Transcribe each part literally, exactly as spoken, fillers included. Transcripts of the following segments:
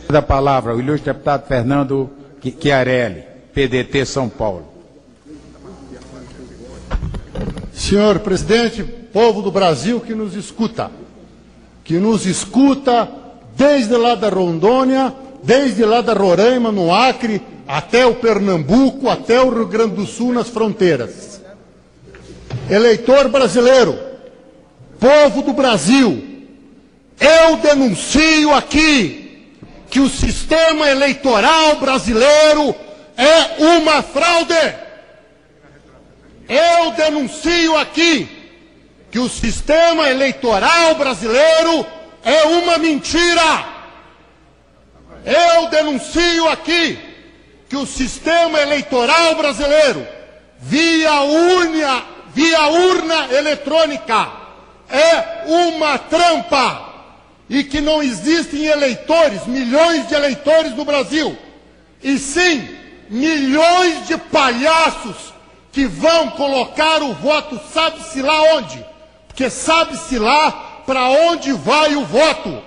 Da palavra, o ilustre deputado Fernando Chiarelli, P D T São Paulo. Senhor presidente, povo do Brasil que nos escuta, que nos escuta desde lá da Rondônia, desde lá da Roraima, no Acre, até o Pernambuco, até o Rio Grande do Sul, nas fronteiras. Eleitor brasileiro, povo do Brasil, eu denuncio aqui que o sistema eleitoral brasileiro é uma fraude. Eu denuncio aqui que o sistema eleitoral brasileiro é uma mentira. Eu denuncio aqui que o sistema eleitoral brasileiro, via urna, via urna eletrônica, é uma trampa. E que não existem eleitores, milhões de eleitores no Brasil, e sim milhões de palhaços que vão colocar o voto sabe-se lá onde, porque sabe-se lá para onde vai o voto.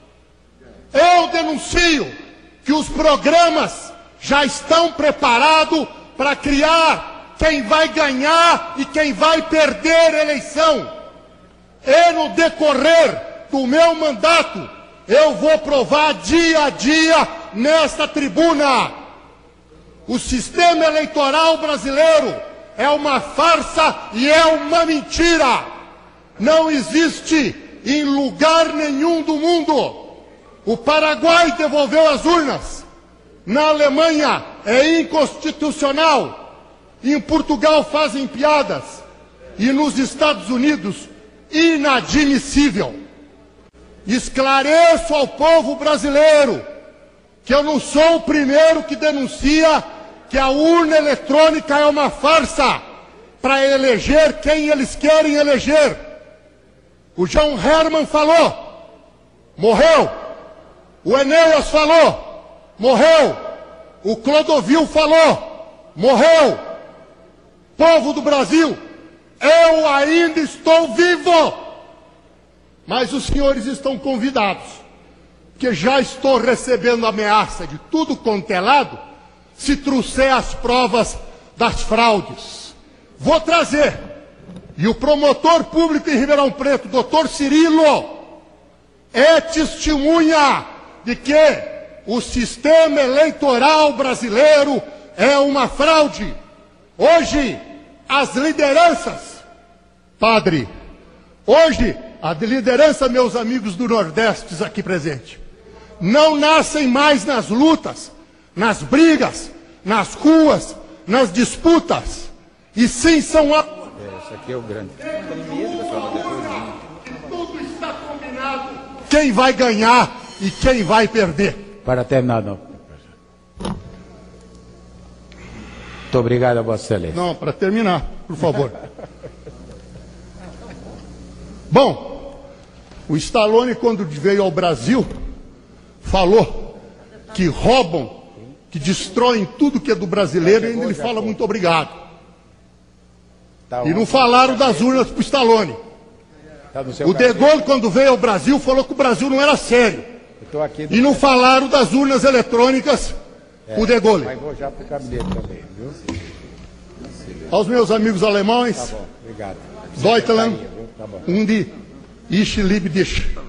Eu denuncio que os programas já estão preparados para criar quem vai ganhar e quem vai perder a eleição. E no decorrer do meu mandato, eu vou provar dia a dia nesta tribuna. O sistema eleitoral brasileiro é uma farsa e é uma mentira. Não existe em lugar nenhum do mundo. O Paraguai devolveu as urnas. Na Alemanha é inconstitucional. Em Portugal fazem piadas. E nos Estados Unidos, inadmissível. Esclareço ao povo brasileiro que eu não sou o primeiro que denuncia que a urna eletrônica é uma farsa para eleger quem eles querem eleger. O João Herman falou, morreu. O Enéas falou, morreu. O Clodovil falou, morreu. Povo do Brasil, eu ainda estou vivo. Mas os senhores estão convidados, que já estou recebendo ameaça de tudo quanto é lado, se trouxer as provas das fraudes. Vou trazer. E o promotor público em Ribeirão Preto, doutor Cirilo, é testemunha de que o sistema eleitoral brasileiro é uma fraude. Hoje, as lideranças, padre, hoje, a liderança, meus amigos do Nordeste aqui presentes, não nascem mais nas lutas, nas brigas, nas ruas, nas disputas, e sim são a... Esse aqui é o grande. Tudo está combinado. Quem vai ganhar e quem vai perder. Para terminar, não. Muito obrigado a Vossa Excelência. Não, para terminar, por favor. Bom, o Stallone, quando veio ao Brasil, falou que roubam, que destroem tudo que é do brasileiro, e ainda ele fala muito obrigado. E não falaram das urnas para o Stallone. O De Gaulle, quando veio ao Brasil, falou que o Brasil não era sério. E não falaram das urnas eletrônicas para o De Gaulle. Mas vou já para o gabinete também, viu? Aos meus amigos alemães, Tá bom, obrigado. Deutschland, und die Ich liebe dich.